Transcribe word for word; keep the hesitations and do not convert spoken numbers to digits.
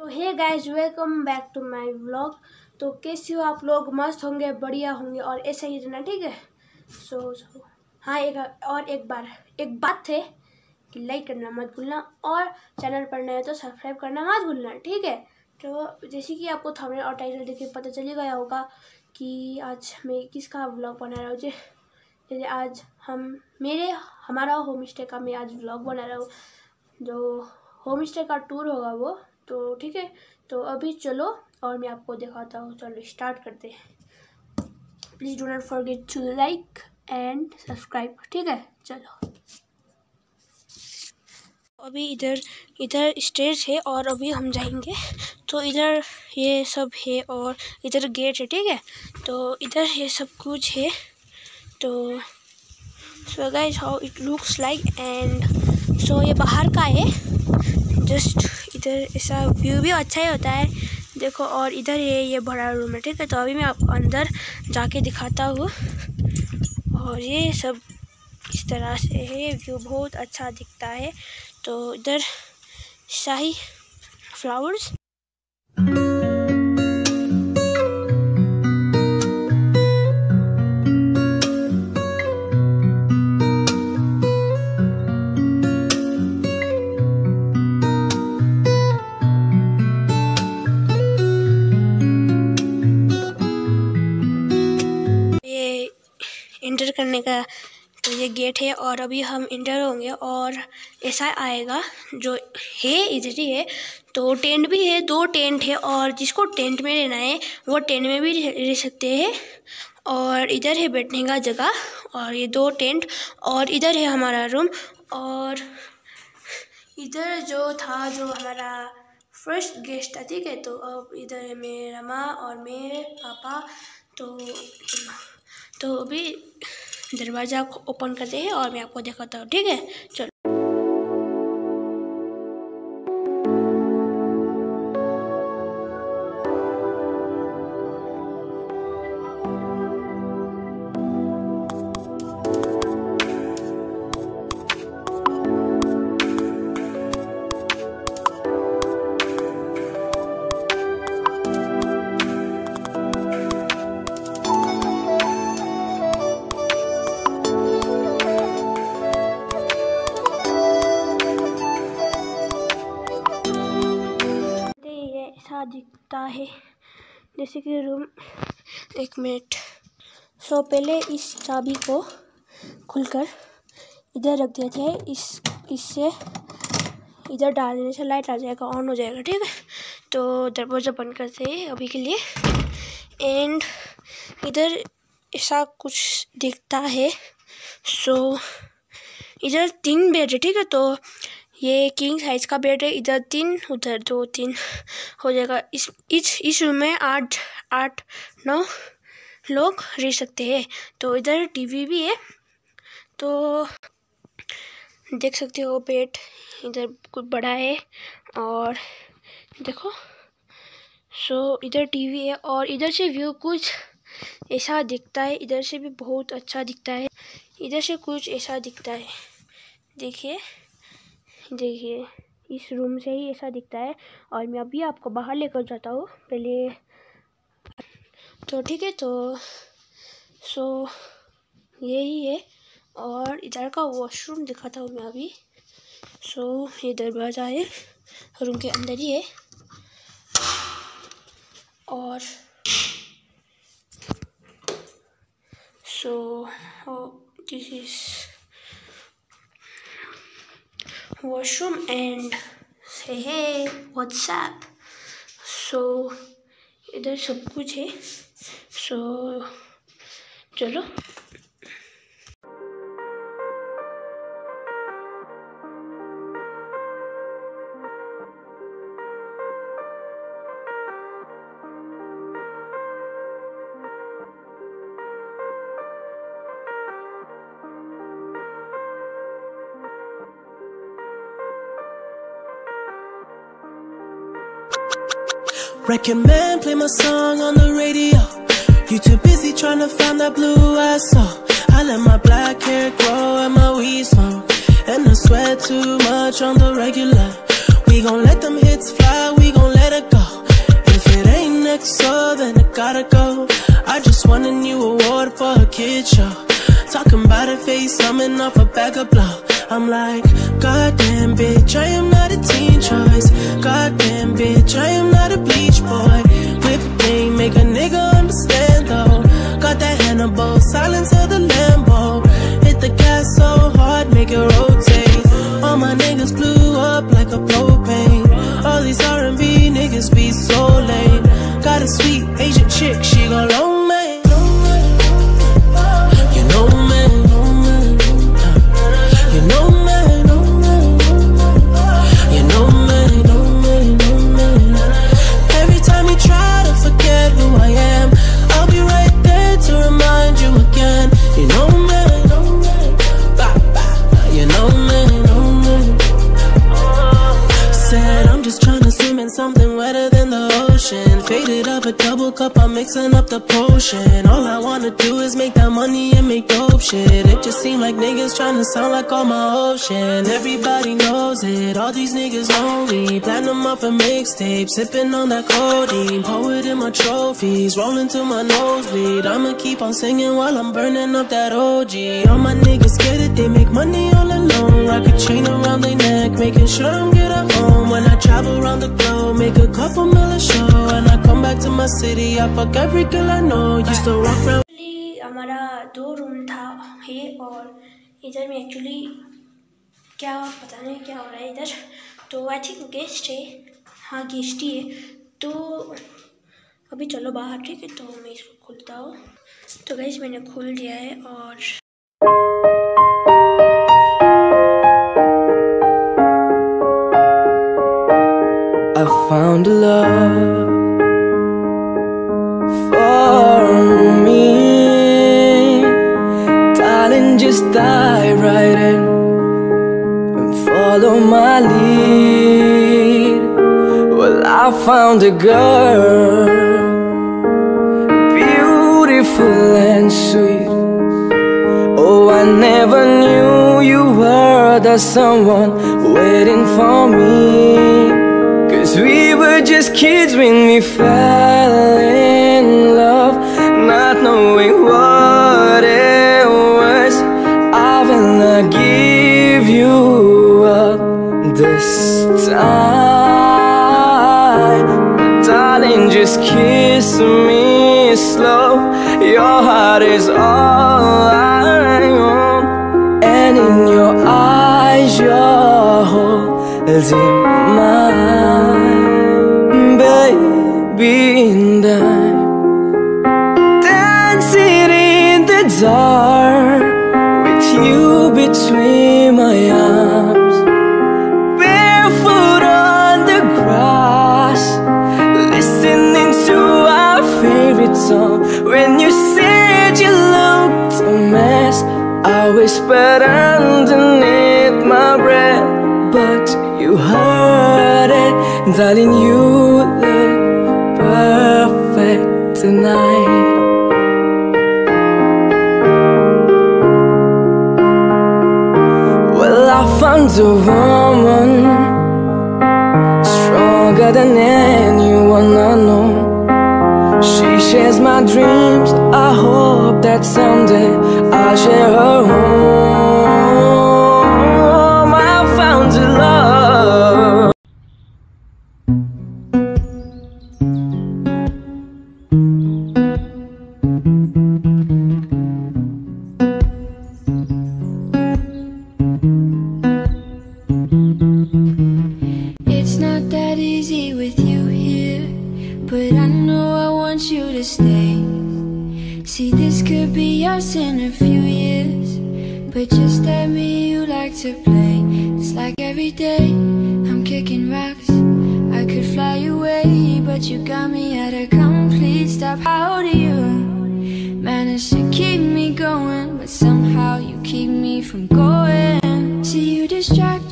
तो hey guys, welcome back to my vlog. तो कैसे हो आप लोग? मस्त होंगे, बढ़िया होंगे और ऐसा ही रहना, ठीक है। सो so, so, हाँ, एक और एक बार एक बात है कि लाइक करना मत भूलना और चैनल पर नए हो तो सब्सक्राइब करना मत भूलना, ठीक है। तो जैसे कि आपको थंबनेल और टाइटल देख के पता चल गया होगा कि आज मैं किसका व्लॉग बना रहा हूँ। जैसे आज हम मेरे हमारा होम स्टे का मैं आज व्लॉग बना रहा हूँ, जो होम स्टे का टूर होगा वो। तो ठीक है, तो अभी चलो और मैं आपको दिखाता हूँ। चलो स्टार्ट करते हैं। Please do not forget to like and subscribe, ठीक है। चलो अभी इधर इधर स्टेज है और अभी हम जाएंगे। तो इधर ये सब है और इधर गेट है, ठीक है। तो इधर ये सब कुछ है। तो so guys, how it looks like and so ये बाहर का है। जस्ट इधर ऐसा व्यू भी अच्छा ही होता है, देखो। और इधर ये ये बड़ा रूम है, ठीक है। तो अभी मैं आपको अंदर जाके दिखाता हूँ। और ये सब इस तरह से है, व्यू बहुत अच्छा दिखता है। तो इधर शाही फ्लावर्स, इंटर करने का तो ये गेट है। और अभी हम इंटर होंगे और ऐसा आएगा जो है इधर ही है। तो टेंट भी है, दो टेंट है और जिसको टेंट में रहना है वो टेंट में भी रह सकते हैं। और इधर है बैठने का जगह और ये दो टेंट और इधर है हमारा रूम। और इधर जो था जो हमारा फर्स्ट गेस्ट था, ठीक है। तो अब इधर है मेरा माँ और मेरे पापा। तो तो अभी दरवाज़ा को ओपन करते हैं और मैं आपको दिखाता हूँ, ठीक है। चलो ऐसा दिखता है जैसे कि रूम। एक मिनट। सो पहले इस चाबी को खुलकर इधर रख देते हैं। इस इससे इधर डालने से लाइट आ जाएगा, ऑन हो जाएगा, ठीक है। तो दरवाज़ा बंद करते हैं अभी के लिए। एंड इधर ऐसा कुछ दिखता है। सो इधर तीन बेड है, ठीक है। तो ये किंग साइज का बेड है। इधर तीन, उधर दो, तीन हो जाएगा। इस इस इस रूम में आठ आठ नौ लोग रह सकते हैं। तो इधर टीवी भी है, तो देख सकते हो। बेड इधर कुछ बड़ा है और देखो। सो इधर टीवी है और इधर से व्यू कुछ ऐसा दिखता है। इधर से भी बहुत अच्छा दिखता है, इधर से कुछ ऐसा दिखता है। देखिए देखिए इस रूम से ही ऐसा दिखता है। और मैं अभी आपको बाहर लेकर जाता हूँ पहले, तो ठीक है। तो सो यही है और इधर का वॉशरूम दिखाता हूँ मैं अभी। सो ये दरवाज़ा है, रूम के अंदर ही है। और so this is washroom and say hey what's up। so इधर सब कुछ है। so चलो Record man, play my song on the radio. You too busy trying to find that blue I saw. I let my black hair grow and my weed smoke, and I sweat too much on the regular. We gon' let them hits fly, we gon' let it for a kid show. Talking about a face, coming off a bag of blow. I'm like, goddamn bitch, I am not a teen choice. Goddamn bitch, I am not a bleach boy. Whip game, make a nigga understand though. Got that Hannibal, silence of the Lambo. Hit the gas so hard, make it rotate. All my niggas blew up like a propane. All these R and B niggas be so lame. Got a sweet Asian chick, she gon' loan me. You know me, you know me, you know me, know me. Every time you try to forget who I am, I'll be right there to remind you again. You know me, you know me, know me. Said I'm just tryna swim in something wetter than the ocean. Faded up a double cup, I'm mixing up the potion. All I wanna do is make that money and make dope shit. It just seem like niggas tryna sound like all my ocean. Everybody knows it, all these niggas know me. Platinum off a mixtape, sipping on that codeine. Poet in my trophies, rolling to my nosebleed. I'ma keep on singing while I'm burning up that O G. All my niggas get it, they make money all alone. Rock a chain around their neck, making sure I'm good at home. When I travel around the globe, make a couple mil a show. And I come back to my city, I fuck every girl I know. Used to walk around. हमारा दो room था है और इधर में actually क्या पता नहीं क्या हो रहा है इधर. तो आई थिंक गेस्ट है, हाँ गेस्ट ही है. तो अभी चलो बाहर, ठीक है. तो मैं इसको खोलता हूँ. तो गाइस मैंने खोल दिया है और I found a love for me, darling, just dive right in and follow my lead. Well, I found a girl, beautiful and sweet. Oh, I never knew you were the someone waiting for me. Cause we were just kids when we fell in love, not knowing what it was. I will not give you up this time. Darling, just kiss me slow. Your heart is all I own, and in your eyes you're holding mine. Baby, and I'm dancing in the dark with you between my arms, barefoot on the grass, listening to our favorite song. When you said you looked a mess, I whispered underneath my breath, but you heard it. Darling, you look perfect tonight. Well, I found a woman stronger than anyone I know. She shares my dreams. I hope that someday I'll share her home. I found a love. It's not that easy with you here, but I know I want you to stay. See, this could be us in a few years, but just let me, you like to play. It's like every day I'm kicking rocks. I could fly away, but you got me at a complete stop. How do you manage to keep me going, but somehow you keep me from going? See, you distract